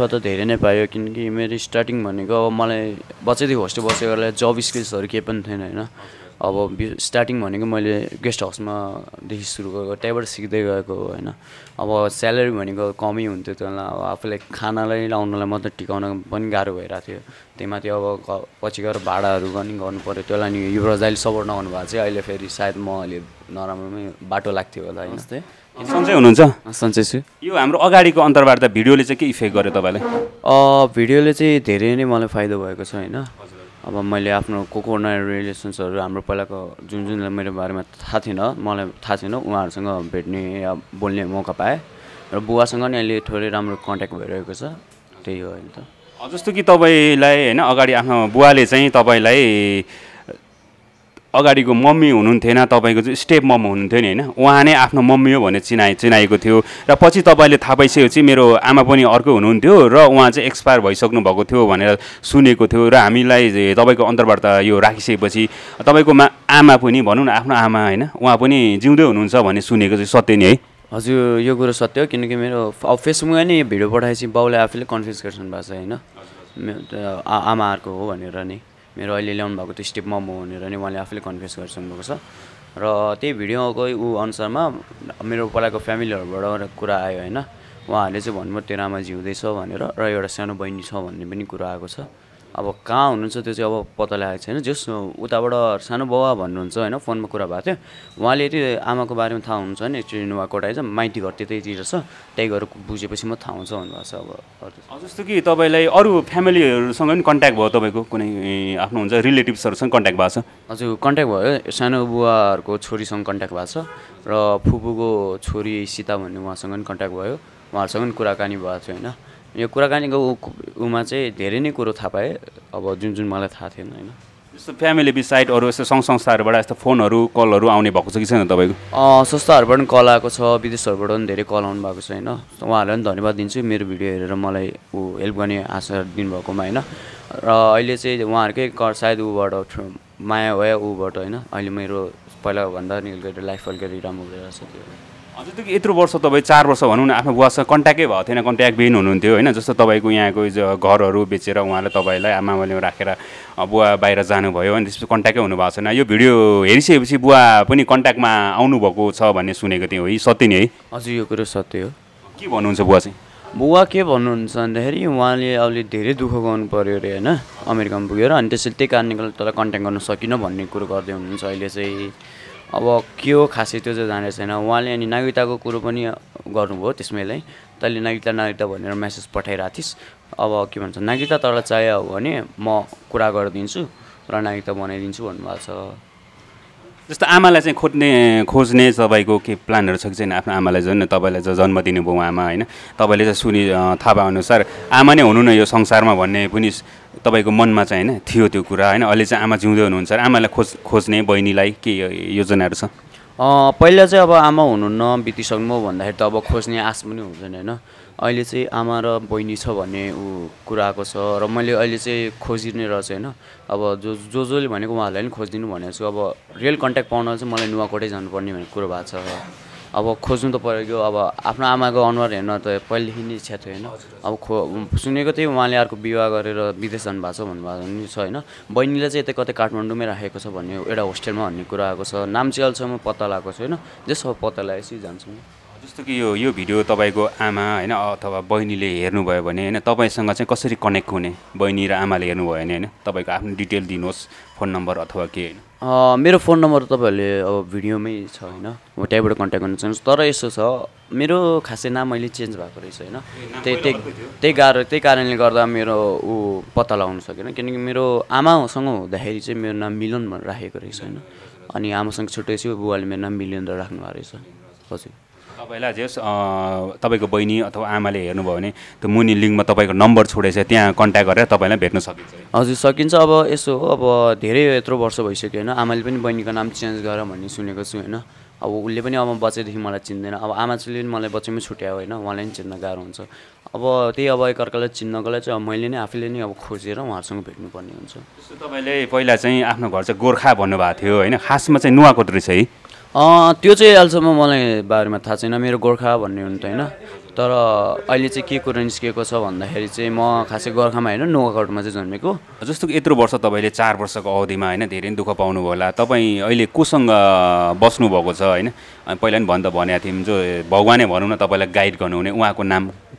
दुःख त धेरै नै पायो किनकि मेरो स्टार्टिङ भनेको अब मलाई बच्चैदेखि होस्टेल बसेकोलाई जब स्किल्सहरू केही पनि थिएन होइन अब स्टार्टिङ भनेको मैले गेस्ट हाउसमादेखि सुरु गरेको त्यहीँबाट सिक्दै गएको होइन अब स्यालेरी भनेको कमै हुन्थ्यो त्यसलाई अब आफूलाई खानालाई लाउनलाई मात्रै टिकाउन पनि गाह्रो भइरहेको थियो त्यहीमाथि अब पछि गएर भाडाहरू पनि गर्नु पऱ्यो त्यसलाई नि युवराज अहिले सपोर्ट नगर्नु भएको चाहिँ अहिले फेरि सायद म अहिले नराम्रोमै बाटो लाग्थ्यो होला होइन सन्चै हुनुहुन्छ? सन्चै छु। यो हाम्रो अगाडिको अन्तर्वार्ता भिडियोले चाहिँ के इफेक्ट गर्यो तपाईँलाई? भिडियोले चाहिँ धेरै नै मलाई फाइदा भएको छ होइन अब मैले आफ्नो नयाँ रिलेसन्सहरू हाम्रो पहिलाको जुन मेरो बारेमा थाहा थिएन मलाई थाहा थिएन उहाँहरूसँग भेट्ने या बोल्ने मौका पाएँ र बुवासँग नि अहिले थोरै राम्रो कन्ट्याक्ट भइरहेको छ त्यही हो अहिले त। जस्तो कि तपाईँलाई होइन अगाडि आफ्नो बुवाले चाहिँ तपाईँलाई अगाडिको मम्मी हुनुहुन्थेन तपाईँको चाहिँ स्टेप मम हुनुहुन्थ्यो नि होइन उहाँ नै आफ्नो मम्मी हो भनेर चिनाएको थियो र पछि तपाईँले थाहा पाइसकेपछि मेरो आमा पनि अर्को हुनुहुन्थ्यो र उहाँ चाहिँ एक्सपायर भइसक्नु भएको थियो भनेर सुनेको थियो र हामीलाई तपाईँको अन्तर्वार्ता यो राखिसकेपछि तपाईँको आमा पनि भनौँ न आफ्नो आमा होइन उहाँ पनि जिउँदै हुनुहुन्छ भन्ने सुनेको चाहिँ सत्य नि है? हजुर यो कुरो सत्य हो किनकि मेरो अब फेसबुकमा नि भिडियो पठाएपछि बाउले आफैले कन्फ्युज गर्नु भएको छ होइन आमाहरूको हो भनेर नि मेरो अहिले ल्याउनु भएको त्यो स्टेप मम हो भनेर नि उहाँले आफैले कन्फ्युज गरिसक्नु भएको छ र त्यही भिडियोको अनुसारमा मेरो पहिलाको फ्यामिलीहरूबाट कुरा आयो होइन उहाँहरूले चाहिँ भन्नुभयो तेरो आमा जिउँदैछ भनेर र एउटा सानो बहिनी छ भन्ने पनि कुरा आएको छ अब कहाँ हुनुहुन्छ त्यो चाहिँ अब पत्ता लागेको छैन जस उताबाट सानो बाबा भन्नुहुन्छ होइन फोनमा कुरा भएको थियो उहाँले यति आमाको बारेमा थाहा हुन्छ नि एक्चुअली नुवाकोट आएछ माइती घर त्यतैतिर छ त्यही घर बुझेपछि म थाहा हुन्छ भन्नुभएको छ अब जस्तो कि तपाईँलाई अरू फ्यामिलीहरूसँग पनि कन्ट्याक्ट भयो तपाईँको कुनै आफ्नो हुन्छ रिलेटिभ्सहरूसँग कन्ट्याक्ट भएको छ? हजुर कन्ट्याक्ट भयो सानो बुवाहरूको छोरीसँग कन्ट्याक्ट भएको छ र फुपूको छोरी सीता भन्ने उहाँसँग पनि कन्ट्याक्ट भयो उहाँहरूसँग पनि कुराकानी भएको थियो होइन यो कुराकानीको उमा चाहिँ धेरै नै कुरो थाहा पाएँ अब जुन मलाई थाहा थिएन होइन जस्तो फ्यामिली बिसाइड अरू यस्तो सङ्घ संस्थाहरूबाट यस्तो फोनहरू कलहरू आउने भएको छ कि छैन तपाईँको? संस्थाहरूबाट पनि कल आएको छ विदेशहरूबाट पनि धेरै कल आउनु भएको छ होइन उहाँहरूलाई पनि धन्यवाद दिन्छु मेरो भिडियो हेरेर मलाई हेल्प गर्ने आशा दिनुभएकोमा होइन र अहिले चाहिँ उहाँहरूकै सायद ऊबाट माया भयो ऊबाट होइन अहिले मेरो पहिलाभन्दा नि अलिकति लाइफ अलिकति राम्रो भइरहेको छ त्यो। जस्तो कि यत्रो वर्ष तपाईँ 4 वर्ष भनौँ न आफ्नो बुवासँग कन्ट्याक्टै भएको थिएन कन्ट्याक्टविहीन हुनुहुन्थ्यो होइन जस्तो तपाईँको यहाँको घरहरू बेचेर उहाँले तपाईँलाई आमाले राखेर बुवा बाहिर जानुभयो अनि त्यसपछि कन्ट्याक्टै हुनुभएको छैन यो भिडियो हेरिसकेपछि बुवा पनि कन्ट्याक्टमा आउनुभएको छ भन्ने सुनेको थिएँ है सत्य नि है? हजुर यो कुरो सत्य हो। के भन्नुहुन्छ बुवा चाहिँ? बुवा के भन्नुहुन्छ भन्दाखेरि उहाँले अहिले धेरै दुःख गर्नु पऱ्यो अरे होइन अमेरिकामा पुगेर अनि त्यसैले त्यही कारणले गर्दा तँलाई कन्ट्याक्ट गर्न सकिनँ भन्ने कुरो गर्दै हुनुहुन्छ अहिले चाहिँ अब के हो खासै त्यो चाहिँ जानेको छैन उहाँले अनि नागरिकताको कुरो पनि गर्नुभयो त्यसमैलाई तैँले नागरिकता भनेर मेसेज पठाइरहेको थिइस् अब के भन्छ नागरिकता तँलाई चाहियो भने म कुरा गरिदिन्छु र नागरिकता बनाइदिन्छु भन्नुभएको छ। जस्तो आमालाई चाहिँ खोज्ने तपाईँको के प्लानहरू छ कि छैन? आफ्नो आमालाई झन् तपाईँलाई जन्म दिनुभयो आमा होइन तपाईँले चाहिँ थाहा भए अनुसार आमा नै हुनु न यो संसारमा भन्ने पनि तपाईँको मनमा चाहिँ होइन थियो त्यो कुरा होइन अहिले चाहिँ आमा जिउँदै हुनुहुन्छ आमालाई खोज्ने बहिनीलाई के योजनाहरू छ? पहिला चाहिँ अब आमा हुनुहुन्न बितिसक्नु भन्दाखेरि त अब खोज्ने आश पनि हुँदैन होइन अहिले चाहिँ आमा र बहिनी छ भन्ने कुरा आएको छ र मैले अहिले चाहिँ खोजिने रहेछ होइन अब जसले भनेको उहाँहरूलाई पनि खोजिदिनु भनेको छु अब रियल कन्ट्याक्ट पाउन चाहिँ मलाई नुवाकोटै जानुपर्ने भन्ने कुरो भएको छ अब खोज्नु त पऱ्यो अब आफ्नो आमाको अनुहार हेर्न त पहिलेदेखि नै इच्छा थियो होइन अब सुनेको थिएँ उहाँले अर्को विवाह गरेर विदेश जानुभएको छ भन्नुभएको पनि छ होइन बहिनीलाई चाहिँ यतै कतै काठमाडौँमै राखेको छ भन्ने एउटा होस्टेलमा भन्ने कुरा आएको छ नाम चाहिँ अहिलेसम्म पत्ता लगाएको छ होइन जसो पत्ता लगाएपछि जान्छु म। जस्तो कि यो भिडियो तपाईँको आमा होइन अथवा बहिनीले हेर्नुभयो भने होइन तपाईँसँग चाहिँ कसरी कनेक्ट हुने बहिनी र आमाले हेर्नुभयो भने होइन तपाईँको आफ्नो डिटेल दिनुहोस् फोन नम्बर अथवा के होइन? मेरो फोन नम्बर तपाईँहरूले अब भिडियोमै छ होइन म त्यहीँबाट कन्ट्याक्ट गर्न चाहन्छु तर यसो छ मेरो खासै नाम अहिले चेन्ज भएको रहेछ होइन त्यही कारणले गर्दा मेरो पत्ता लगाउनु सकेन किनकि मेरो आमासँग हुँदाखेरि चाहिँ मेरो नाम मिलन भनेर राखेको रहेछ होइन अनि आमासँग छुट्टै बुवाले मेरो नाम मिलन राख्नु भएको रहेछ। हजुर तपाईँलाई जस तपाईँको बहिनी अथवा आमाले हेर्नुभयो भने त्यो मुनि लिङ्कमा तपाईँको नम्बर छोडेछ त्यहाँ कन्ट्याक्ट गरेर तपाईँलाई भेट्न सकिन्छ? हजुर सकिन्छ अब यसो हो अब धेरै यत्रो वर्ष भइसक्यो होइन आमाले पनि बहिनीको नाम चेन्ज गर भन्ने सुनेको छु होइन अब उसले पनि अब बच्चैदेखि मलाई चिन्दैन अब आमा चाहिँले पनि मलाई बच्चैमै छुट्यायो होइन उहाँलाई पनि चिन्न गाह्रो हुन्छ अब त्यही अब एकअर्कालाई चिन्नकोलाई चाहिँ अब मैले नै आफैले नै अब खोजेर उहाँहरूसँग भेट्नुपर्ने हुन्छ। जस्तो तपाईँले पहिला चाहिँ आफ्नो घर चाहिँ गोर्खा भन्नुभएको थियो होइन खासमा चाहिँ नुवाकोट रहेछ है? त्यो चाहिँ अहिलेसम्म मलाई बारेमा थाहा छैन मेरो गोर्खा भन्ने हुन्छ होइन तर अहिले चाहिँ के कुरा निस्किएको छ भन्दाखेरि चाहिँ म खासै गोर्खामा होइन नुवाकोटमा चाहिँ जन्मेको। जस्तो कि यत्रो वर्ष तपाईँले 4 वर्षको अवधिमा होइन धेरै दुःख पाउनुभयो होला। तपाईँ अहिले कोसँग बस्नुभएको छ होइन? पहिला पनि भन्दा भनेको थियौँ जो भगवानै भनौँ न तपाईँलाई गाइड गर्नुहुने, उहाँको नाम?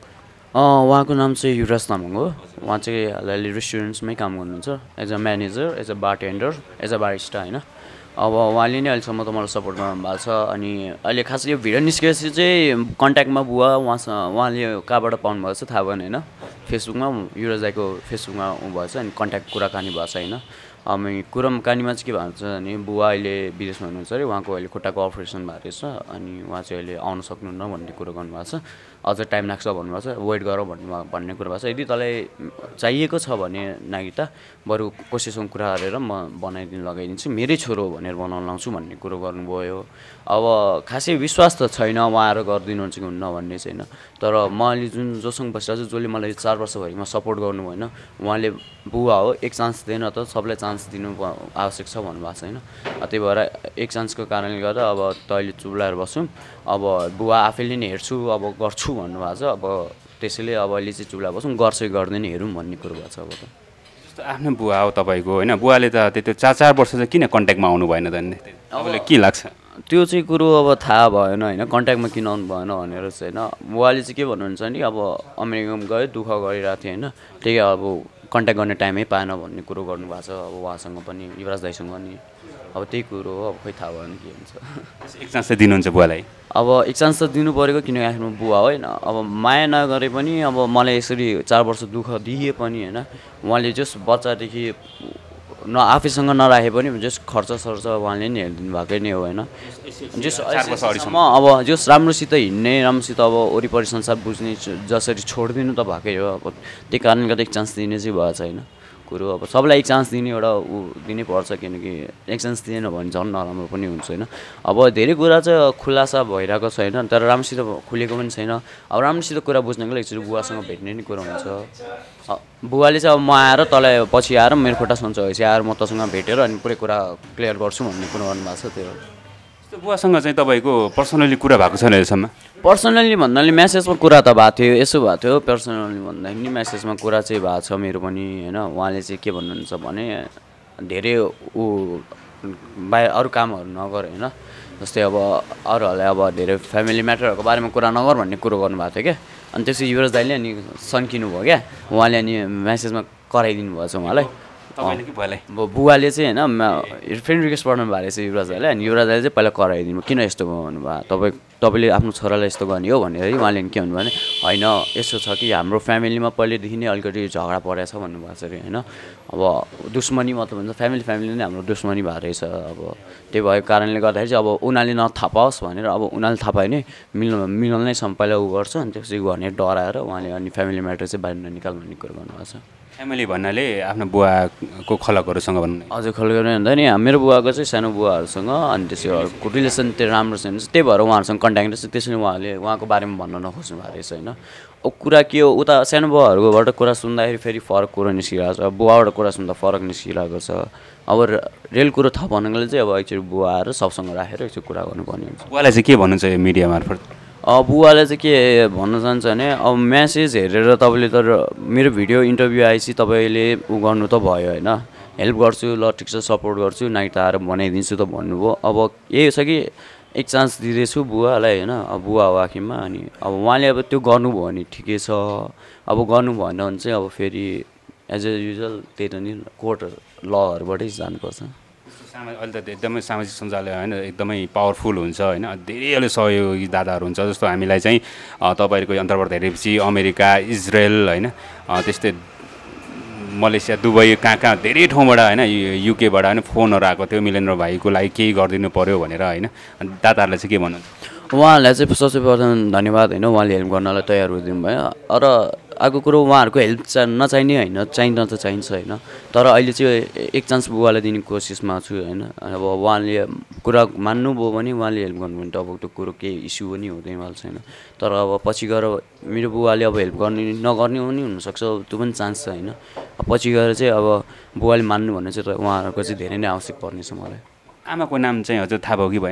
उहाँको नाम चाहिँ युवराज तामाङ हो। उहाँ चाहिँ अहिले रेस्टुरेन्ट्समै काम गर्नुहुन्छ as a manager, as a bartender, as a barista होइन। अब उहाँले नै अहिलेसम्म त मलाई सपोर्ट गर्नु भएको छ। अनि अहिले खास यो भिडियो निस्केपछि चाहिँ कन्ट्याक्टमा बुवा उहाँले कहाँबाट पाउनुभएको छ थाहा भएन होइन। फेसबुकमा युवराज दाइको फेसबुकमा भएछ अनि कन्ट्याक्ट कुराकानी भएको छ होइन। अनि कुराकानीमा चाहिँ के भन्छ भने बुवा अहिले विदेशमा हुनुहुन्छ अरे, उहाँको अहिले खुट्टाको अपरेसन भएको रहेछ अनि उहाँ चाहिँ अहिले आउन सक्नुहुन्न भन्ने कुरो गर्नुभएको छ। अझ टाइम लाग्छ भन्नुभएको छ, वेट गर भन्ने कुरा भएको छ। यदि तँलाई चाहिएको छ भने नागिता बरु कसैसँग कुरा गरेर म बनाइदिनु लगाइदिन्छु, मेरै छोरो हो भनेर बनाउन लाउँछु भन्ने कुरो गर्नुभयो। अब खासै विश्वास त छैन उहाँहरू गरिदिनुहुन्छ कि हुन्न भन्ने चाहिँ होइन। तर मैले जुन जोसँग बसिरहेको छु, जसले मलाई 4 वर्षभरिमा सपोर्ट गर्नु भएन, उहाँले बुवा हो एक चान्स दिएन त सबलाई चान्स दिनु आवश्यक छ भन्नुभएको छ होइन। त्यही भएर एक चान्सको कारणले गर्दा अब तैँले चुप लगाएर बसौँ, अब बुवा आफैले नै हेर्छु अब गर्छु भन्नुभएको छ। अब त्यसैले अब अहिले चाहिँ चुप लगाएर बसौँ, गर्छ कि गर्दैन हेरौँ भन्ने कुरो भएको छ। अब त जस्तो आफ्नो बुवा हो तपाईँको होइन, बुवाले त त्यो 4 वर्ष चाहिँ किन कन्ट्याक्टमा आउनु भएन त? तपाईँलाई के लाग्छ? त्यो चाहिँ कुरो अब थाहा भएन होइन, कन्ट्याक्टमा किन आउनु भएन भनेर चाहिँ होइन। बुवाले चाहिँ के भन्नुहुन्छ नि, अब अमेरिकामा गयो दुःख गरिरहेको थियो होइन, त्यही अब कन्ट्याक्ट गर्ने टाइमै पाएन भन्ने कुरो गर्नुभएको छ। अब उहाँसँग पनि युवराज दाइसँग नि अब त्यही कुरो हो, अब खोइ थाहा भएन के हुन्छ। एक चान्स चाहिँ दिनुहुन्छ बुवालाई? अब एक चान्स त दिनु परेको, किनकि आफ्नो बुवा होइन। अब माया नगरे पनि अब मलाई यसरी 4 वर्ष दुःख दिए पनि होइन, उहाँले जस बच्चादेखि आफैसँग नराखे पनि जस खर्च सर्च उहाँले नै हेरिदिनु भएकै नै हो होइन। जस अब जस राम्रोसित हिँड्ने, राम्रोसित अब वरिपरि संसार बुझ्ने जसरी छोडिदिनु त भएकै हो। अब त्यही कारणले गर्दा एक चान्स दिने चाहिँ भएको छैन कुरो। अब सबलाई एक चान्स दिने एउटा दिनै पर्छ, किनकि एक चान्स दिएन भने झन् नराम्रो पनि हुन्छ होइन। अब धेरै कुरा चाहिँ खुलासा भइरहेको छैन, तर राम्रोसित खुलेको पनि छैन। अब राम्रोसित कुरा बुझ्नको लागि एकचोटि बुवासँग भेट्ने नै कुरा हुन्छ। बुवाले चाहिँ अब म आएर तँलाई पछि आएर मेरो खुट्टा सन्चोएपछि आएर म तँसँग भेटेर अनि पुरै कुरा क्लियर गर्छु भन्ने कुरा गर्नुभएको छ। त्यो बुवासँग चाहिँ तपाईँको पर्सनली कुरा भएको छैन अहिलेसम्म? पर्सनल्ली भन्नाले म्यासेजमा कुरा त भएको थियो, यसो भएको थियो। पर्सनल्ली भन्दाखेरि म्यासेजमा कुरा चाहिँ भएको छ मेरो पनि होइन। उहाँले चाहिँ के भन्नुहुन्छ भने धेरै बाहिर अरू कामहरू नगर होइन, जस्तै अब अरूहरूलाई अब धेरै फ्यामिली म्याटरहरूको बारेमा कुरा नगर भन्ने कुरो गर्नुभएको थियो क्या। अनि त्यसपछि युवराज दाइले अनि सन्किनु भयो क्या, उहाँले अनि म्यासेजमा कराइदिनु भएछ उहाँलाई। बुवाले चाहिँ होइन फ्रेन्ड रिक्वेस्ट पठाउनु भएको रहेछ युवराज दाइले, अनि युवराज दाइले चाहिँ पहिला कराइदिनु किन यस्तो भन्नुभयो, तपाईँले आफ्नो छोरालाई यस्तो गर्ने हो भनेर उहाँले के भन्नुभयो भने होइन यस्तो छ कि हाम्रो फ्यामिलीमा पहिलेदेखि नै अलिकति झगडा परेको छ भन्नुभएको छ अरे होइन। अब दुश्मनी मतलब हुन्छ फ्यामिली नै हाम्रो दुश्मनी भएको रहेछ। अब त्यही भएको कारणले गर्दाखेरि चाहिँ अब उनीहरूले नथाहा पाओस् भनेर, अब उनीहरूले थाहा पायो भने मिलाउनैसम्म पहिला उ गर्छ, अनि त्यसपछि गर्ने डराएर उहाँले अनि फ्यामिली म्याटर चाहिँ बाहिर ननिकाल भन्ने कुरो गर्नुभएको छ। फ्यामिली भन्नाले आफ्नो बुवाको खलकहरूसँग भन्नु? हजुर, खलक भन्दा नि मेरो बुवाको चाहिँ सानो बुवाहरूसँग अनि त्यसको रिलेसन त्यो राम्रो छैन, त्यही भएर उहाँहरूसँग कन्ट्याक्ट रहेछ। त्यसरी उहाँले उहाँको बारेमा भन्न नखोज्नु भएको रहेछ होइन। अब कुरा के हो, उता सानो बुवाहरूकोबाट कुरा सुन्दाखेरि फेरि फरक कुरो निस्किरहेको छ, बुवाबाट कुरा सुन्दा फरक निस्किरहेको छ। अब रेल कुरो थाहा भन्नुको चाहिँ अब एकचोटि बुवा आएर सबसँग राखेर एकचोटि कुरा गर्नुपर्ने हुन्छ। बुवालाई चाहिँ के भन्नुहुन्छ यो मिडिया मार्फत? बुवाले चाहिँ के भन्न चाहन्छ भने अब म्यासेज हेरेर तपाईँले तर मेरो भिडियो इन्टरभ्यू आएपछि तपाईँले उ गर्नु त भयो होइन, हेल्प गर्छु ल ठिक छ सपोर्ट गर्छु नाइ त आएर बनाइदिन्छु त भन्नुभयो। अब यही छ कि एक चान्स दिँदैछु बुवालाई होइन, अब बुवा हो आखिरमा। अनि अब उहाँले अब त्यो गर्नुभयो भने ठिकै छ, अब गर्नु भएन भने चाहिँ अब फेरि एज ए युजल त्यही त नि कोर्ट लहरूबाटै जानुपर्छ। अहिले त एकदमै सामाजिक सञ्जाल होइन एकदमै पावरफुल हुन्छ होइन, धेरैले सहयोगी दादाहरू हुन्छ। जस्तो हामीलाई चाहिँ तपाईँहरूको अन्तर्वार्ता हेरेपछि अमेरिका, इजरायल होइन, त्यस्तै मलेसिया, दुबई कहाँ धेरै ठाउँबाट होइन युकेबाट होइन फोनहरू आएको थियो मिलेन्द्र भाइको लागि केही गरिदिनु पऱ्यो भनेर होइन। दादाहरूलाई चाहिँ के भन्नुहुन्छ? उहाँहरूलाई चाहिँ सबसे प्रथम धन्यवाद होइन, उहाँले हेल्प गर्नलाई तयार हुँदिनु भयो। र अर्को कुरो उहाँहरूको हेल्प नचाहिने होइन, चाहिन त चाहिन्छ होइन, तर अहिले चाहिँ एक चान्स बुवालाई दिने कोसिसमा छु होइन। अब उहाँले कुरा मान्नुभयो भने उहाँले हेल्प गर्नु भने त अब त्यो कुरो केही इस्यु पनि हुँदैवाल छैन। तर अब पछि गएर मेरो बुवाले अब हेल्प गर्ने नगर्ने पनि हुनसक्छ, त्यो पनि चान्स छ होइन। पछि गएर चाहिँ अब बुवाले मान्नु भन्ने चाहिँ उहाँहरूको चाहिँ धेरै नै आवश्यक पर्नेछ मलाई। आमाको नाम चाहिँ हजुर थाहा भयो कि भएन?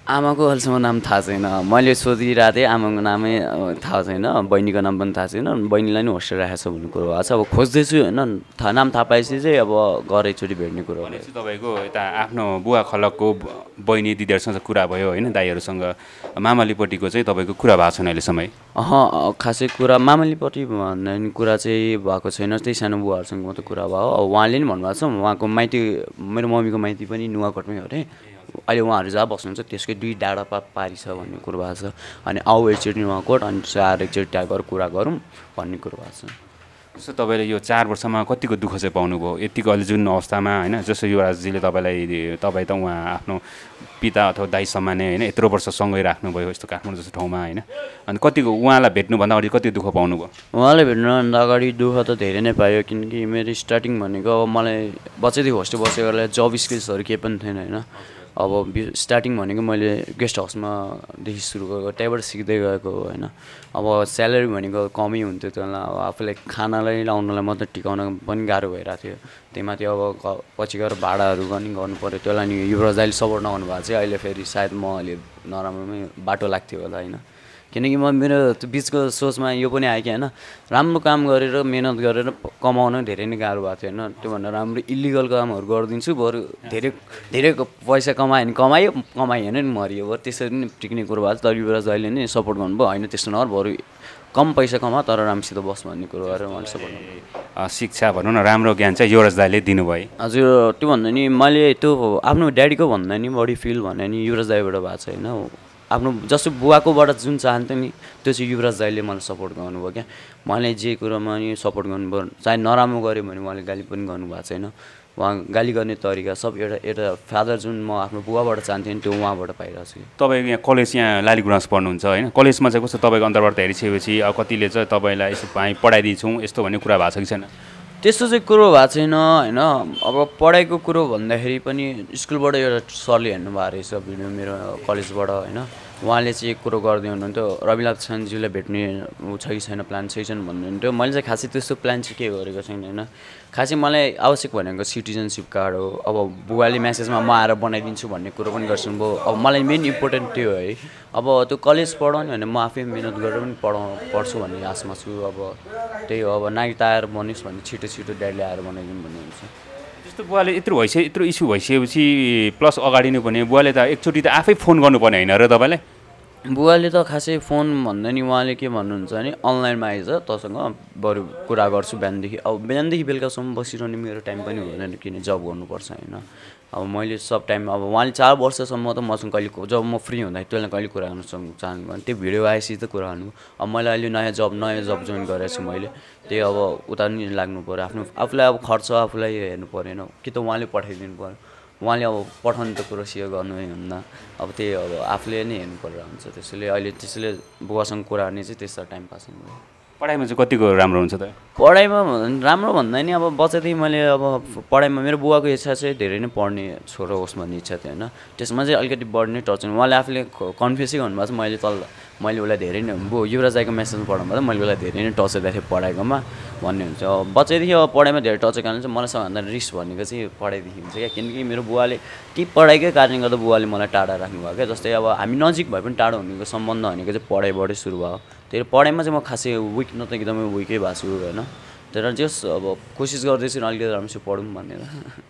आमाको अहिलेसम्म नाम थाहा छैन। मैले सोधिरहेको थिएँ, आमाको नामै थाहा छैन, बहिनीको नाम पनि थाहा छैन। बहिनीलाई नि होस्टेल राखेको छ भन्ने कुरो भएको छ। अब खोज्दैछु होइन, नाम थाहा पाएपछि चाहिँ अब घर एकचोटि भेट्ने कुरो भनेपछि तपाईँको यता आफ्नो बुवा खलकको बहिनी दिदीहरूसँग कुरा भयो होइन, दाइहरूसँग। मामलीपट्टिको चाहिँ तपाईँको कुरा भएको छैन अहिलेसम्म है? खासै कुरा मामलीपट्टि भन्ने कुरा चाहिँ भएको छैन। त्यही सानो बुवाहरूसँग मात्रै कुरा भयो। अब उहाँले नि भन्नुभएको छ उहाँको माइती, मेरो मम्मीको माइती पनि नुवाकोटमै हो अरे। अहिले उहाँहरू जहाँ बस्नुहुन्छ त्यसकै 2 डाँडा पारी छ भन्ने कुरो भएको छ। अनि आऊ एकचोटि नुवाकोट अनि आएर एकचोटि त्यहाँ गएर कुरा गरौँ भन्ने कुरो भएको छ। जस्तो तपाईँले यो 4 वर्षमा कतिको दुःख चाहिँ पाउनुभयो यतिको अहिले जुन अवस्थामा होइन? जस्तो युवराजजीले तपाईँ त उहाँ आफ्नो पिता अथवा दाइ सम्माने होइन, यत्रो वर्ष सँगै राख्नुभयो यस्तो काठमाडौँ जस्तो ठाउँमा होइन, अनि कतिको उहाँलाई भेट्नुभन्दा अगाडि कति दुःख पाउनुभयो? उहाँलाई भेट्नुभन्दा अगाडि दुःख त धेरै नै पायो, किनकि मेरो स्टार्टिङ भनेको अब मलाई बच्चैदेखि होस्टेल बसेकोलाई जब स्किल्सहरू केही पनि थिएन होइन। अब स्टार्टिङ भनेको मैले गेस्ट हाउसमादेखि सुरु गरेको, त्यहीँबाट सिक्दै गएको होइन। अब स्यालेरी भनेको कमै हुन्थ्यो त्यसलाई, अब आफूलाई खानालाई लाउनलाई मात्रै टिकाउन पनि गाह्रो भइरहेको थियो। त्यहीमाथि अब पछि गएर भाडाहरू पनि गर्नु पऱ्यो, त्यसलाई नि युवराज दाइले सपोर्ट नगर्नु भएको चाहिँ अहिले फेरि सायद म अहिले नराम्रोमै बाटो लाग्थ्यो होला होइन। किनकि मेरो त्यो बिचको सोचमा यो पनि आयो कि होइन, राम्रो काम गरेर मेहनत गरेर कमाउन धेरै नै गाह्रो भएको थियो होइन। त्योभन्दा राम्रो इलिगल कामहरू गरिदिन्छु, बरु धेरै धेरै पैसा कमायो भने कमायो भने नि मरियो, बरु त्यसरी नै टिक्ने कुरो भएको छ। तर युवराज दाइले नै सपोर्ट गर्नुभयो, होइन त्यस्तो नगर, बरु कम पैसा कमा तर राम्रोसित बस भन्ने कुरो गरेर उहाँले सपोर्ट गर्नुभयो। शिक्षा भनौँ न, राम्रो ज्ञान चाहिँ युवराज दाइले दिनुभयो। हजुर, त्यो भन्दा नि मैले त्यो आफ्नो ड्याडीको भन्दा नि बढी फिल भने नि युवराज दाइबाट भएको छ होइन। आफ्नो जस्तो बुवाकोबाट जुन चाहन्थ्यो नि त्यो चाहिँ युवराज दाइले मलाई सपोर्ट गर्नुभयो क्या। मैले जे कुरोमा नि सपोर्ट गर्नुभयो, चाहे नराम्रो गऱ्यो भने उहाँले गाली पनि गर्नुभएको छैन। उहाँ गाली गर्ने तरिका सब एउटा फादर जुन म आफ्नो बुवाबाट चाहन्थेँ नि त्यो उहाँबाट पाइरहेको छु। तपाईँ यहाँ कलेज यहाँ लालीगुराँस पढ्नुहुन्छ होइन, कलेजमा चाहिँ कस्तो तपाईँको अन्तर्वार्ता हेरिसकेपछि अब कतिले चाहिँ तपाईँलाई यसो पढाइदिन्छौँ यस्तो भन्ने कुरा भएको छ कि छैन? त्यस्तो चाहिँ कुरो भएको छैन होइन। अब पढाइको कुरो भन्दाखेरि पनि स्कुलबाट एउटा सरले हेर्नुभएको रहेछ भिडियो मेरो कलेजबाट होइन। उहाँले चाहिँ एक कुरो गर्दै हुनुहुन्थ्यो, रविलाल छानज्यूलाई भेट्ने छ कि छैन, प्लान छ कि छैन भन्नुहुन्थ्यो। मैले चाहिँ खासै त्यस्तो प्लान चाहिँ के गरेको छैन होइन। खासै मलाई आवश्यक भनेको सिटिजनसिप कार्ड हो। अब बुवाले म्यासेजमा म आएर बनाइदिन्छु भन्ने कुरो पनि गर्छु भयो। अब मलाई मेन इम्पोर्टेन्ट त्यो हो है। अब त्यो कलेज पढाउने भने म आफै मिहिनेत गरेर पनि पढ्छु भन्ने आशमा छु। अब त्यही हो, अब नागरिकता आएर बनियोस् भने छिटो ड्याडीले आएर बनाइदिनु भन्ने हुन्छ। जस्तो बुवाले यत्रो इस्यु भइसकेपछि प्लस अगाडि नै पनि बुवाले त एकचोटि त आफै फोन गर्नुपर्ने होइन र तपाईँलाई? बुवाले त खासै फोन भन्दा नि उहाँले के भन्नुहुन्छ भने अनलाइनमा आइज तँसँग बरु कुरा गर्छु बिहानदेखि। अब बिहानदेखि बेलुकासम्म बसिरहने मेरो टाइम पनि हुँदैन, किन जब गर्नुपर्छ होइन। अब मैले सब टाइम अब उहाँले 4 वर्षसम्म त मसँग कहिले जब म फ्री हुँदा त्यसलाई कहिले कुरा गर्न चाहनु भने त्यो भिडियो आएपछि त कुरा गर्नु। अब मैले अहिले नयाँ जब जोइन गरेको छु मैले, त्यही अब उता नि लाग्नु पऱ्यो, आफूलाई अब खर्च आफूलाई हेर्नु परेन कि त उहाँले पठाइदिनु पऱ्यो। उहाँले अब पठाउने त कुरो सेयर गर्नु हुन्न, अब त्यही अब आफूले नै हेर्नु परिरहेको हुन्छ। त्यसैले बुवासँग कुरा गर्ने चाहिँ त्यस्तो टाइम पास हुँदैन। पढाइमा चाहिँ कतिको राम्रो हुन्छ त? पढाइमा राम्रो भन्दा नि अब बच्चादेखि मैले अब पढाइमा मेरो बुवाको इच्छा चाहिँ धेरै नै पढ्ने छोरो होस् भन्ने इच्छा थियो होइन। त्यसमा चाहिँ अलिकति बढी नै टच उहाँले आफूले कन्फ्युजै गर्नुभएको छ। मैले उसलाई धेरै नै युवराज दाइको मेसेज पढाउँदा मैले उसलाई धेरै नै टच दिएको थिएँ पढाइकोमा भन्ने हुन्छ। अब बच्चैदेखि अब पढाइमा धेरै टच कारण चाहिँ मलाई सबभन्दा रिस भनेको चाहिँ पढाइदेखि हुन्छ क्या। किनकि मेरो बुवाले ती पढाइकै कारणले गर्दा बुवाले मलाई टाढा राख्नुभयो क्या। जस्तै अब हामी नजिक भए पनि टाढो हुनेको सम्बन्ध भनेको चाहिँ पढाइबाटै सुरु भयो। त्यही पढाइमा चाहिँ म खासै विक न त एकदमै विकै भएको छु होइन। तर जस अब कोसिस गर्दैछु अलिकति राम्रोसित पढौँ भनेर।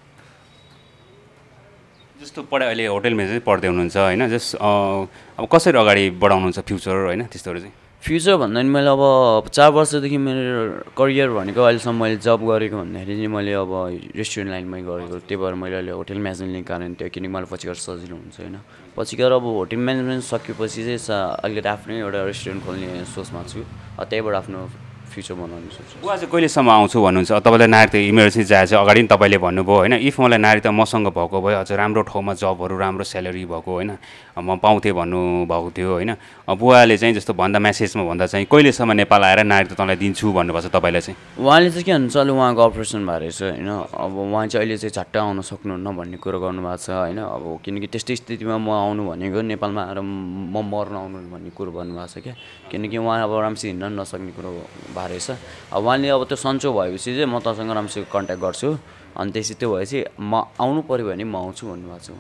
जस्तो पढाइ अहिले होटेल म्यानेजमेन्ट पढ्दै हुनुहुन्छ होइन, अब कसरी अगाडि बढाउनुहुन्छ फ्युचर होइन त्यस्तोहरू चाहिँ? फ्युचर भन्दा नि मैले अब 4 वर्षदेखि मेरो करियर भनेको अहिलेसम्म मैले जब गरेको भन्दाखेरि चाहिँ मैले अब रेस्टुरेन्ट लाइनमै गरेको। त्यही भएर मैले अहिले होटेल म्यानेजमेन्ट लिने कारण थियो, किनकि मलाई पछि गएर सजिलो हुन्छ होइन। पछि गएर अब होटेल म्यानेजमेन्ट सकेपछि चाहिँ अलिकति आफ्नै एउटा रेस्टुरेन्ट खोल्ने सोचमा छु। त्यहीबाट आफ्नो फ्युचर बनाउने सोच्छु। बुवा चाहिँ कहिलेसम्म आउँछु भन्नुहुन्छ? तपाईँलाई नागरिकता इमर्जेन्सी चाहिएको छ अगाडि नि तपाईँले भन्नुभयो होइन, इफ मलाई नागरिकता मसँग भएको भए अझ राम्रो ठाउँमा जबहरू राम्रो स्यालेरी भएको होइन म पाउँथेँ भन्नुभएको थियो होइन। बुवाले चाहिँ जस्तो भन्दा म्यासेजमा भन्दा चाहिँ कहिलेसम्म नेपाल आएर नागरिकता तँलाई दिन्छु भन्नुभएको छ तपाईँलाई चाहिँ? उहाँले चाहिँ के भन्छ अहिले उहाँको अपरेसन भएको रहेछ होइन। अब उहाँ चाहिँ अहिले चाहिँ झट्ट आउन सक्नुहुन्न भन्ने कुरो गर्नुभएको छ होइन। अब किनकि त्यस्तै स्थितिमा म आउनु भनेको नेपालमा आएर म मर्न आउनु भन्ने कुरो भन्नुभएको छ क्या। किनकि उहाँ अब राम्रोसित हिँड्न नसक्ने कुरो भएको रहेछ। अब उहाँले अब त्यो सन्चो भएपछि चाहिँ म तँसँग राम्रोसित कन्ट्याक्ट गर्छु, अनि त्यसपछि त्यो भएपछि म आउनु पऱ्यो भने म आउँछु भन्नुभएको छ उहाँले।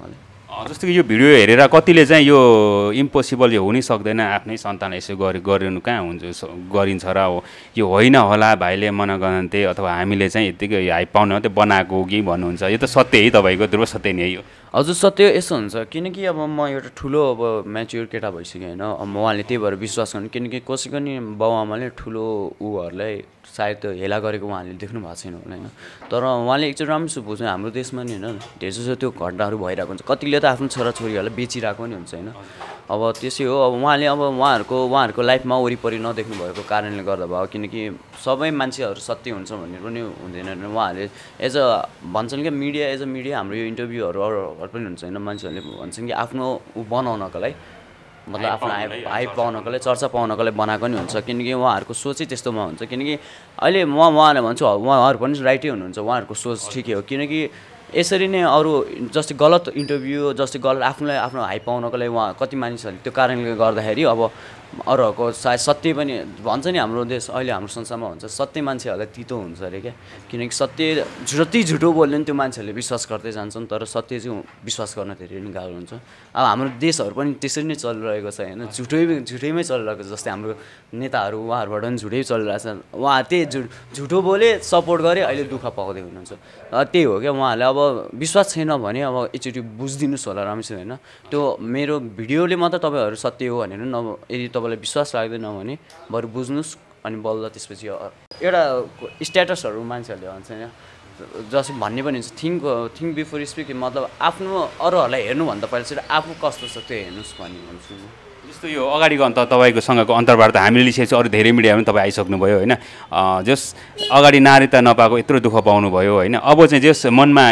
जस्तो कि यो भिडियो हेरेर कतिले चाहिँ यो इम्पोसिबल यो हुनै सक्दैन आफ्नै सन्तानलाई यसो गरिनु कहाँ हुन्छ गरिन्छ र यो होइन होला भाइले मनगन्ते अथवा हामीले चाहिँ यत्तिकै हाइप पाउन त्यो बनाएको हो कि भन्नुहुन्छ यो त सत्य है तपाईँको ध्रुव सत्य नै है यो हजुर सत्य यस्तो हुन्छ किनकि अब म एउटा ठुलो अब म्याच्योर केटा भइसकेँ होइन अब उहाँले त्यही भएर विश्वास गर्नु किनकि कसैको नि बाउआमाले ठुलो उहरूलाई सायद त्यो हेला गरेको उहाँले देख्नु भएको छैन होला होइन तर उहाँले एकचोटि राम्रोसँग बुझ्नु हाम्रो देशमा नि होइन धेरै जस्तो त्यो घटनाहरू भइरहेको हुन्छ कतिले त आफ्नो छोराछोरीहरूलाई बेचिरहेको नि हुन्छ होइन अब त्यसै हो अब उहाँले अब उहाँहरूको लाइफमा वरिपरि नदेख्नु भएको कारणले गर्दा भयो किनकि सबै मान्छेहरू सत्य हुन्छ भन्ने पनि हुँदैन उहाँहरूले एज अ भन्छन् कि मिडिया एज अ मिडिया हाम्रो यो इन्टरभ्यूहरू पनि हुन्छ होइन मान्छेहरूले भन्छन् कि आफ्नो ऊ बनाउनको लागि मतलब आफ्नो हाइप पाउनको लागि चर्चा पाउनको लागि बनाएको नि हुन्छ किनकि उहाँहरूको सोचै त्यस्तोमा हुन्छ किनकि अहिले उहाँलाई भन्छु उहाँहरू पनि राइटै हुनुहुन्छ उहाँहरूको सोच ठिकै हो किनकि यसरी नै अरू जस्तै गलत इन्टरभ्यू जस्तै गलत आफूलाई आफ्नो हाइप पाउनको लागि उहाँ कति मानिसहरूले त्यो कारणले गर्दाखेरि अब अरूहरूको सायद सत्य पनि भन्छ नि हाम्रो देश अहिले हाम्रो संसारमा भन्छ सत्य मान्छेहरूलाई तितो हुन्छ अरे क्या किनकि सत्य जति झुटो बोल्यो नि त्यो मान्छेहरूले विश्वास गर्दै जान्छन् तर सत्य चाहिँ विश्वास गर्न धेरै नै गाह्रो हुन्छ अब हाम्रो देशहरू पनि त्यसरी नै चलिरहेको छ होइन झुटैमै चलिरहेको छ जस्तै हाम्रो नेताहरू उहाँहरूबाट पनि झुटै चलिरहेछ उहाँ त्यही झुटो बोले सपोर्ट गरे अहिले दुःख पाउँदै हुनुहुन्छ त्यही हो क्या उहाँहरूले अब विश्वास छैन भने अब एकचोटि बुझिदिनुहोस् होला राम्रोसँग होइन त्यो मेरो भिडियोले मात्र तपाईँहरू सत्य हो भनेर यदि तपाईँलाई विश्वास लाग्दैन भने बरु बुझ्नुहोस् अनि बल्ल त्यसपछि एउटा स्ट्याटसहरू मान्छेहरूले भन्छ होइन जस्तो भन्ने पनि हुन्छ थिङ्क बिफोर स्पिक मतलब आफ्नो अरूहरूलाई हेर्नुभन्दा पहिला चाहिँ आफू कस्तो छ त्यो हेर्नुहोस् भन्ने भन्छु जस्तो यो अगाडिको तपाईँको सँगको अन्तर्वार्ता हामीले लिइसकेपछि अरू धेरै मिडिया पनि तपाईँ आइसक्नुभयो होइन जस अगाडि नागरिकता नपाएको यत्रो दुःख पाउनुभयो होइन अब चाहिँ जस मनमा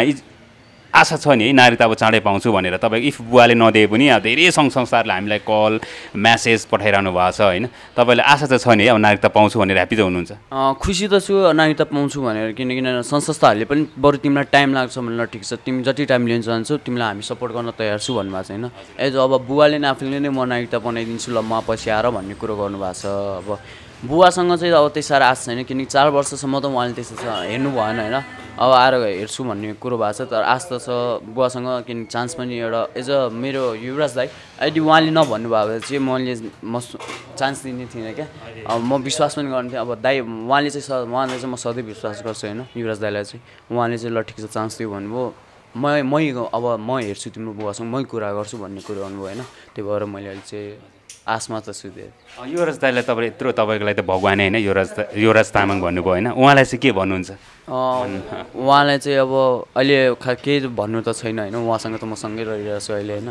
आशा छ नि है नागरिकता अब चाँडै पाउँछु भनेर तपाईँ इफ बुवाले नदिए पनि अब धेरै सङ्घ संस्थाहरूले हामीलाई कल म्यासेज पठाइरहनु भएको छ होइन तपाईँलाई आशा त छ नि अब नागरिकता पाउँछु भनेर ह्याप्पी त हुनुहुन्छ खुसी त छु नागरिकता पाउँछु भनेर किनकि संस्थाहरूले पनि बरु तिमीलाई टाइम लाग्छ भनेर ठिक छ तिमी जति टाइम लिन चाहन्छौ तिमीलाई हामी सपोर्ट गर्न तयार छु भन्नुभएको छ होइन एज अब बुवाले नै आफूले नै म नागरिकता बनाइदिन्छु ल म पछि आएर भन्ने कुरो गर्नुभएको छ अब बुवासँग चाहिँ अब त्यति साह्रो आश छैन किनकि 4 वर्षसम्म त उहाँले त्यस्तो हेर्नु भएन होइन अब आएर हेर्छु भन्ने कुरो भएको छ तर आश त छ बुवासँग किन चान्स पनि एउटा एज अ मेरो युवराज दाइ यदि उहाँले नभन्नु भएको चाहिँ म चान्स दिने थिइनँ क्या अब म विश्वास पनि गर्न्थेँ अब दाइ उहाँले चाहिँ म सधैँ विश्वास गर्छु होइन युवराज दाइलाई चाहिँ उहाँले चाहिँ ल ठिक छ चान्स दियो भन्नुभयो अब म हेर्छु तिम्रो बुवासँग मै कुरा गर्छु भन्ने कुरो गर्नुभयो होइन त्यही भएर मैले अहिले चाहिँ आसमा त छु युवराज दाइलाई तपाईँ यत्रो तपाईँको लागि त भगवानै होइन युवराज तामाङ भन्नुभयो होइन उहाँलाई चाहिँ के भन्नुहुन्छ उहाँलाई चाहिँ अब अहिले केही भन्नु त छैन होइन उहाँसँग त म सँगै रहिरहेको छु अहिले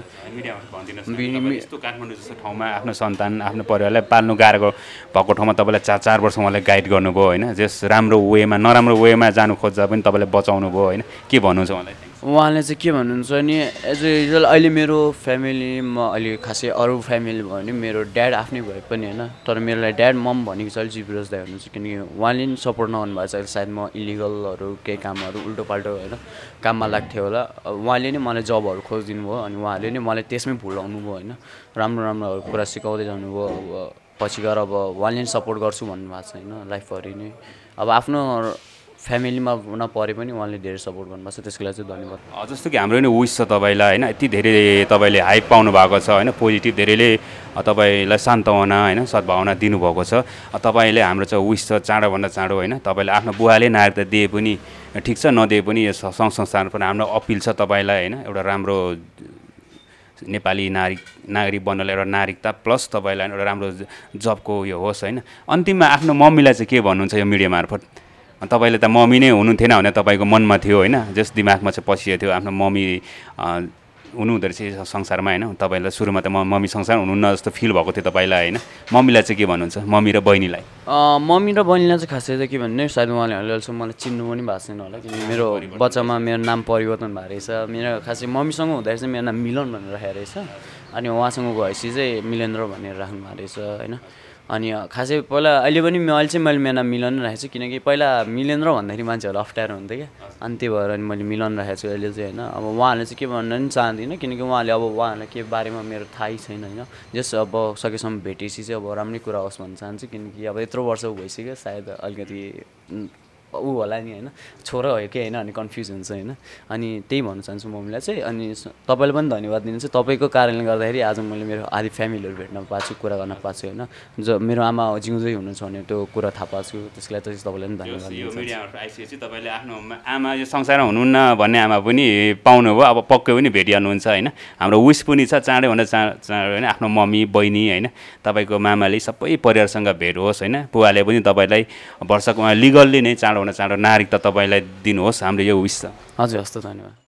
होइन यस्तो काठमाडौँ जस्तो ठाउँमा आफ्नो सन्तान आफ्नो परिवारलाई पाल्नु गाह्रो भएको ठाउँमा तपाईँलाई 4 वर्ष उहाँलाई गाइड गर्नुभयो होइन जस राम्रो वेमा नराम्रो वेमा जानु खोज्दा पनि तपाईँलाई बचाउनु भयो होइन के भन्नुहुन्छ उहाँले चाहिँ के भन्नुहुन्छ नि एज ए युजल अहिले मेरो फ्यामिलीमा अहिले खासै अरू फ्यामिली भयो भने मेरो ड्याड आफ्नै भए पनि होइन तर मेरो लागि ड्याड मम भनेको चाहिँ अहिले जिब्रोज दाइ हुनुहुन्छ किनकि उहाँले नि सपोर्ट नगर्नु भएको छ अहिले सायद म इलिगलहरू केही कामहरू उल्टो पाल्टो होइन काममा लाग्थ्यो होला उहाँले नै मलाई जबहरू खोजिदिनु भयो अनि उहाँले नै मलाई त्यसमै भुलाउनु भयो होइन राम्रो राम्रो कुरा सिकाउँदै जानुभयो अब पछि गएर अब उहाँले नै सपोर्ट गर्छु भन्नुभएको छ होइन लाइफभरि नै अब आफ्नो फ्यामिलीमा नपरे पनि उहाँले धेरै सपोर्ट गर्नुभएको छ त्यसको लागि चाहिँ धन्यवाद जस्तो कि हाम्रो नि विस छ तपाईँलाई होइन यति धेरै तपाईँले हाइप पाउनु भएको छ होइन पोजिटिभ धेरैले तपाईँलाई सान्तवना होइन सद्भावना दिनुभएको छ तपाईँले हाम्रो चाहिँ विस छ चाँडोभन्दा चाँडो होइन तपाईँले आफ्नो बुवाले नागरिकता दिए पनि ठिक छ नदिए पनि यो सङ्घ संस्थाहरू पनि हाम्रो अपिल छ तपाईँलाई होइन एउटा राम्रो नेपाली नागरिक बन्नलाई एउटा नागरिकता प्लस तपाईँलाई एउटा राम्रो जबको यो होस् होइन अन्तिममा आफ्नो मम्मीलाई चाहिँ के भन्नुहुन्छ यो मिडिया मार्फत तपाईँले त मम्मी नै हुनुहुन्थेन भने तपाईँको मनमा थियो होइन जस दिमागमा चाहिँ पसिएको थियो आफ्नो मम्मी हुनुहुँदो रहेछ संसारमा होइन तपाईँलाई सुरुमा त मम्मी संसार हुनुहुन्न जस्तो फिल भएको थियो तपाईँलाई होइन मम्मीलाई चाहिँ के भन्नुहुन्छ मम्मी र बहिनीलाई मम्मी र बहिनीलाई चाहिँ खासै चाहिँ के भन्ने सायद उहाँले अहिलेसम्म मलाई चिन्नु पनि भएको छैन होला किनकि मेरो बच्चामा मेरो नाम परिवर्तन भएको रहेछ मेरो खासै मम्मीसँग हुँदाखेरि चाहिँ मेरो नाम मिलन भनेर राखेको रहेछ अनि उहाँसँग गएपछि चाहिँ मिलेन्द्र भनेर राख्नु भएको रहेछ होइन अनि खासै पहिला अहिले पनि अहिले चाहिँ मैले मेरो नाम मिलन राखेको छु किनकि पहिला मिलेन्द्र भन्दाखेरि मान्छेहरू अप्ठ्यारो हुन्थ्यो क्या अनि त्यही भएर अनि मैले मिलन राखेको छु अहिले चाहिँ होइन अब उहाँहरूले चाहिँ के भन्न पनि चाहँदिनँ किनकि उहाँले अब उहाँहरूलाई के बारेमा मेरो थाहै छैन होइन जस अब सकेसम्म भेटेपछि चाहिँ अब राम्रै कुरा होस् भन्न चाहन्छु किनकि अब यत्रो वर्ष भइसक्यो सायद अलिकति ऊ होला नि होइन छोरा हो कि होइन अनि कन्फ्युज हुन्छ होइन अनि त्यही भन्न चाहन्छु मम्मीलाई चाहिँ अनि तपाईँले पनि धन्यवाद दिनु चाहिँ तपाईँको कारणले गर्दाखेरि आज मैले मेरो आधी फ्यामिलीहरू भेट्न पाएको छु कुरा गर्न पाएको छु होइन जो मेरो आमा जिउँदै हुनुहुन्छ भने त्यो कुरा थाहा पाएको छु त्यसलाई चाहिँ तपाईँलाई पनि धन्यवाद यो दिनु चाहन्छु। मिडियामा आइसकेपछि तपाईँले आफ्नो आमा यो संसारमा हुनुहुन्न भन्ने आमा पनि पाउनुभयो अब पक्कै पनि भेटिहाल्नुहुन्छ होइन हाम्रो विस पनि छ चाँडैभन्दा चाँडो होइन आफ्नो मम्मी बहिनी होइन तपाईँको मामाले सबै परिवारसँग भेट होस् होइन बुवाले पनि तपाईँलाई वर्षको लिगल्ली नै चाँडोभन्दा चाँडो नागरिकता तपाईँलाई दिनुहोस् हाम्रो यो विस छ। हजुर हस् त धन्यवाद।